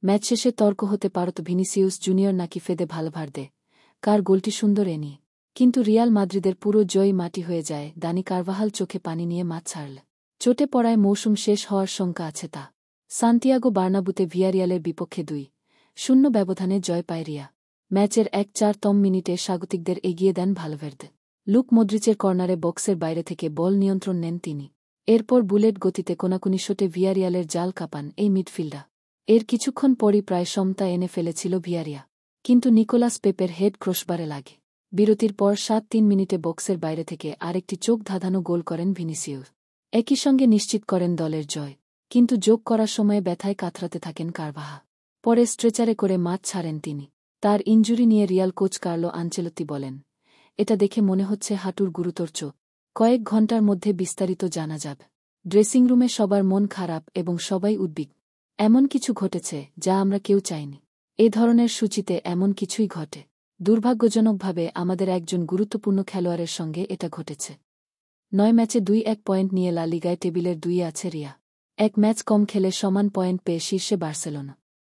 Match শেষে তর্ক হতে পারত ভিনিসিয়াস জুনিয়র নাকি ফেদে ভালভার্দে কার গোলটি সুন্দর এ নিয়ে। কিন্তু রিয়াল মাদ্রিদের পুরো জয় মাটি হয়ে যায় দানি কারভাহাল চোখে পানি নিয়ে মাঠ ছাড়ল। চোটে পড়ায় মৌসুম শেষ হওয়ার শঙ্কা আছে তা। সান্তিয়াগো বার্নাবুতে ভিয়ারিয়ালের বিপক্ষে 2-0 ব্যবধানে জয় পায় রিয়া। ম্যাচের 1/4তম মিনিটে স্বাগতিকদের এগিয়ে দেন ভালভার্দে। লুক মদ্রিচের কর্নারে বক্সের বাইরে থেকে বল নিয়ন্ত্রণ নেন তিনি। এরপর বুলেট গতিতে কোনাকুনি শটে ভিয়ারিয়ালের জাল কাঁপান এই মিডফিল্ডার। এর কিছুক্ষণ পরই প্রায় সমতা এনে ফেলেছিল ভিয়ারিয়া, কিন্তু নিকোলাস পেপের হেড ক্রসবারে লাগে। বিরতির পর 7-3 মিনিটে বক্সের বাইরে থেকে আরেকটি চোখ ধাঁধানো গোল করেন ভিনিসিয়াস। একই সঙ্গে নিশ্চিত করেন দলের জয়। কিন্তু যোগ করার সময়ে ব্যথায় কাতরাতে থাকেন কারভাহা। পরে স্ট্রেচারে করে মাঠ ছাড়েন তিনি। তার ইনজুরি নিয়ে রিয়াল কোচ কার্লো আনচেলত্তি বলেন, এটা দেখে মনে হচ্ছে হাঁটুর গুরুতর চোট। কয়েক ঘণ্টার মধ্যে বিস্তারিত জানা যাবে। ড্রেসিং রুমে সবার মন খারাপ এবং সবাই উদ্বিগ্ন। এমন কিছু ঘটেছে যা আমরা কেউ চাইনি। এ ধরনের সূচিতে এমন কিছুই ঘটে। দুর্ভাগ্যজনকভাবে আমাদের একজন গুরুত্বপূর্ণ খেলোয়াড়ের সঙ্গে এটা ঘটেছে। 9 ম্যাচে 2-1 পয়েন্ট নিয়ে লা লিগায় টেবিলের 2-এ আছে রিয়া। 1 ম্যাচ কম খেলে সমান পয়েন্ট পেয়ে শীর্ষে বার্সেলোনা।